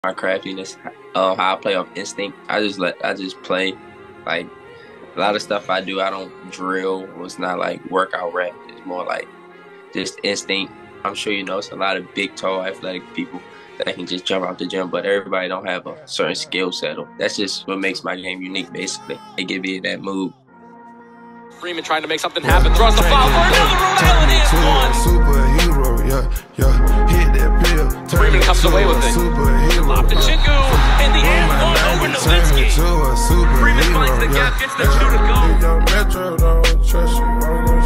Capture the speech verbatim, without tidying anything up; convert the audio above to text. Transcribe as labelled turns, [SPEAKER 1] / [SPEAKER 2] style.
[SPEAKER 1] my craftiness, uh, how I play off instinct. I just let I just play. Like a lot of stuff I do, I don't drill. It's not like workout rap. It's more like just instinct. I'm sure you know it's a lot of big, tall, athletic people that can just jump out the gym, but everybody don't have a certain skill set. That's just what makes my game unique, basically. It give you that move.
[SPEAKER 2] Freeman trying to make something happen, throws the foul for another Rhode Island is one.
[SPEAKER 3] Superhero, yeah, yeah, hit that pill.
[SPEAKER 2] Freeman comes away with it. Lob to Chingu, in the end, one over Nowitzki. Freeman finds the gap, gets the two to go.
[SPEAKER 3] Metro, don't trust you.